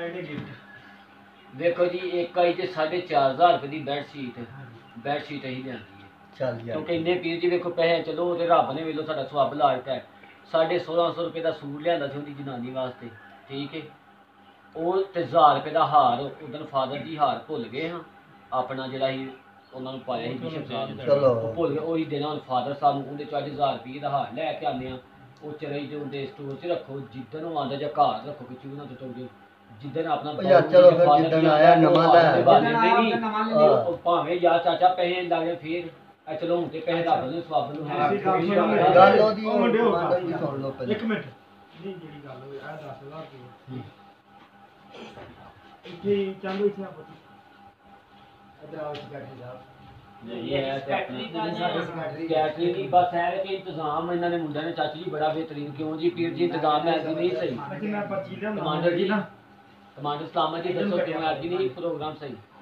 देखो जी एक आई ते 4,500 रुपए की बैडशीट अही लियांदी है ਚੱਲ ਯਾਰ क्योंकि इन्ने पीर जी देखो पैसे चलो वो रब ने वेलो साडा सवब ला दिता है 1650 रुपए का सूट लियांदा सी उहदी जनानी वास्ते ठीक है ਉਹ ਤੇ 1000 ਰੁਪਏ ਦਾ ਹਾਰ ਉਦੋਂ ਫਾਦਰ ਜੀ ਹਾਰ ਭੁੱਲ ਗਏ ਹਾਂ ਆਪਣਾ ਜਿਹੜਾ ਹੀ ਉਹਨਾਂ ਨੂੰ ਪਾਇਆ ਸੀ ਬਿਸ਼ਪ ਸਾਹਿਬ ਨੇ ਚਲੋ। ਉਹ ਭੁੱਲ ਗਏ ਉਹੀ ਦੇਣਾ ਹੁਣ ਫਾਦਰ ਸਾਹਿਬ ਨੂੰ ਉਹਦੇ 'ਚ ਅੱਜ 1000 ਰੁਪਏ ਦਾ ਹਾਰ ਲੈ ਕੇ ਆਉਂਦੇ ਆ ਉਹ ਚਰਈ ਦੇ ਉਹਦੇ ਸਟੋਰ 'ਚ ਰੱਖੋ ਜਿੱਦਣ ਉਹ ਆਉਂਦਾ ਜਾਂ ਘਰ ਰੱਖੋ ਕਿ ਚੂਨਾ ਤੋਂ ਜੋ ਜਿੱਦਣ ਆਪਣਾ ਉਹ ਯਾਰ ਚਲੋ ਫਿਰ ਜਿੱਦਣ ਆਇਆ ਨਵਾਂ ਲੈ ਉਹ ਭਾਵੇਂ ਯਾਰ ਚਾਚਾ ਪੈਸੇ ਲੱਗੇ ਫਿਰ ਚਲੋ ਹੁਣ ਤੇ ਪੈਸੇ ਰੱਖ ਦੇ ਸਵਾਬ ਨੂੰ ਗੱਲ ਉਹਦੀ ਸੁਣ ਲਓ ਪਹਿਲਾਂ ਇੱਕ ਮਿੰਟ ਨਹੀਂ ਜਿਹੜੀ ਗੱਲ ਹੋਈ ਆ 10,000 ਰੁਪਏ ਇੱਥੇ ਚਾਂਦੂ ਇੱਥੇ ਆਪੋ ਇਧਰ ਆਓ ਸੈਕਟਰੀ ਸਾਹਿਬ ये है कैटरिंग बस है कि इंतजाम इन्होंने मुंडे ने चाची जी बड़ा बेहतरीन क्यों जी पीर जी इंतजाम है कि नहीं सही मैं पर्ची लिया कमांडर जी कमांडर सलामत जी दसो क्यों है कि नहीं प्रोग्राम सही